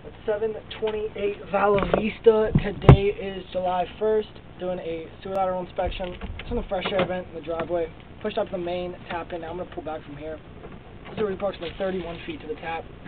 728 Vala Vista. Today is July 1st. Doing a sewer lateral inspection. It's on the fresh air vent in the driveway. Pushed up the main, tapped in. Now I'm going to pull back from here. This is approximately 31 feet to the tap.